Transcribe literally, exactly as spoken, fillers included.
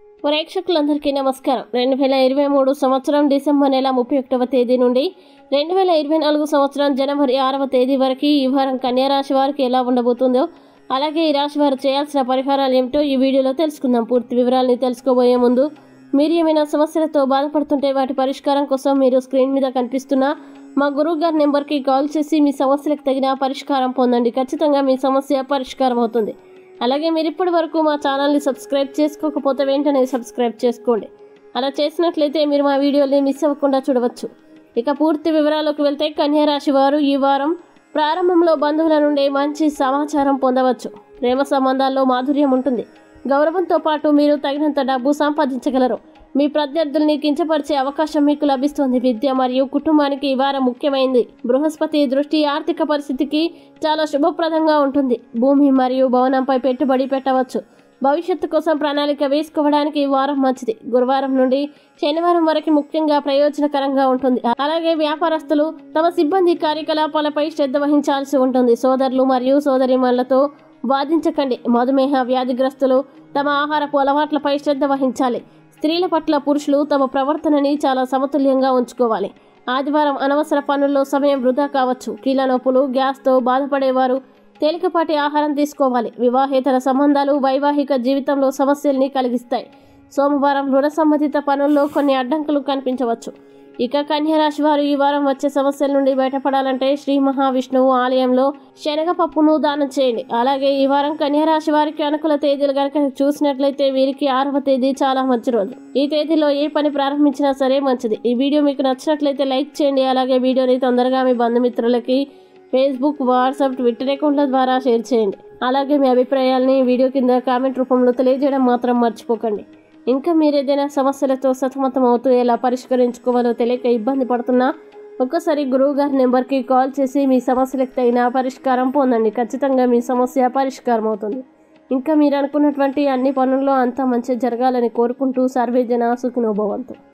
ప్రేక్షకులందరికీ నమస్కారం. రెండు వేల ఇరవై మూడు సంవత్సరం డిసెంబర్ నెల ముప్పై ఒకటవ తేదీ నుండి రెండు వేల ఇరవై నాలుగు సంవత్సరం జనవరి ఆరవ తేదీ వరకు ఈ వారం కన్యా రాశి వారికి ఎలా ఉండబోతుందో, అలాగే ఈ రాశి వారు చేయాల్సిన పరిహారాలు ఏమిటో ఈ వీడియోలో తెలుసుకుందాం. పూర్తి వివరాలని తెలుసుకోబోయే ముందు మీరు ఏమైనా సమస్యలతో బాధపడుతుంటే వాటి పరిష్కారం కోసం మీరు స్క్రీన్ మీద కనిపిస్తున్న మా గురువు గారి నెంబర్కి కాల్ చేసి మీ సమస్యలకు తగిన పరిష్కారం పొందండి. ఖచ్చితంగా మీ సమస్య పరిష్కారం అవుతుంది. అలాగే మీరు ఇప్పటి వరకు మా ఛానల్ని సబ్స్క్రైబ్ చేసుకోకపోతే వెంటనే సబ్స్క్రైబ్ చేసుకోండి. అలా చేసినట్లయితే మీరు మా వీడియోని మిస్ అవ్వకుండా చూడవచ్చు. ఇక పూర్తి వివరాలకు వెళ్తే కన్యా రాశి వారు ఈ వారం ప్రారంభంలో బంధువుల నుండి మంచి సమాచారం పొందవచ్చు. ప్రేమ సంబంధాల్లో మాధుర్యం ఉంటుంది. గౌరవంతో పాటు మీరు తగినంత డబ్బు సంపాదించగలరు. మీ ప్రత్యర్థుల్ని కించపరిచే అవకాశం మీకు లభిస్తుంది. విద్య మరియు కుటుంబానికి ఈ వారం ముఖ్యమైనది. బృహస్పతి దృష్టి ఆర్థిక పరిస్థితికి చాలా శుభప్రదంగా ఉంటుంది. భూమి మరియు భవనంపై పెట్టుబడి పెట్టవచ్చు. భవిష్యత్తు కోసం ప్రణాళిక వేసుకోవడానికి ఈ వారం మంచిది. గురువారం నుండి శనివారం వరకు ముఖ్యంగా ప్రయోజనకరంగా ఉంటుంది. అలాగే వ్యాపారస్తులు తమ సిబ్బంది కార్యకలాపాలపై శ్రద్ధ వహించాల్సి ఉంటుంది. సోదరులు మరియు సోదరిమణులతో వాదించకండి. మధుమేహ వ్యాధిగ్రస్తులు తమ ఆహారపు అలవాట్లపై శ్రద్ధ వహించాలి. స్త్రీల పట్ల పురుషులు తమ ప్రవర్తనని చాలా సమతుల్యంగా ఉంచుకోవాలి. ఆదివారం అనవసర పనుల్లో సమయం వృధా కావచ్చు. కీళ్ళ నొప్పులు, గ్యాస్తో బాధపడేవారు తేలికపాటి ఆహారం తీసుకోవాలి. వివాహేతర సంబంధాలు వైవాహిక జీవితంలో సమస్యల్ని కలిగిస్తాయి. సోమవారం రుణ సంబంధిత పనుల్లో కొన్ని అడ్డంకులు కనిపించవచ్చు. ఇక కన్యా రాశి వారు ఈ వారం వచ్చే సమస్యల నుండి బయటపడాలంటే శ్రీ మహావిష్ణువు ఆలయంలో శనగపప్పును దానం చేయండి. అలాగే ఈ వారం కన్యా రాశి వారికి అనుకూల తేదీలు కనుక చూసినట్లయితే వీరికి ఆరవ తేదీ చాలా మంచి రోజు. ఈ తేదీలో ఏ పని ప్రారంభించినా సరే మంచిది. ఈ వీడియో మీకు నచ్చినట్లయితే లైక్ చేయండి. అలాగే వీడియోని తొందరగా మీ బంధుమిత్రులకి ఫేస్బుక్, వాట్సాప్, ట్విట్టర్ అకౌంట్ల ద్వారా షేర్ చేయండి. అలాగే మీ అభిప్రాయాలని వీడియో కింద కామెంట్ రూపంలో తెలియజేయడం మాత్రం మర్చిపోకండి. ఇంకా మీరు ఏదైనా సమస్యలతో సతమతం అవుతూ ఎలా పరిష్కరించుకోవాలో తెలియక ఇబ్బంది పడుతున్నా ఒక్కసారి గురువు గారి నెంబర్కి కాల్ చేసి మీ సమస్యలకు తగిన పరిష్కారం పొందండి. ఖచ్చితంగా మీ సమస్య పరిష్కారం అవుతుంది. ఇంకా మీరు అనుకున్నటువంటి అన్ని పనుల్లో అంతా మంచి జరగాలని కోరుకుంటూ సర్వే జన సుఖినో భవంతు.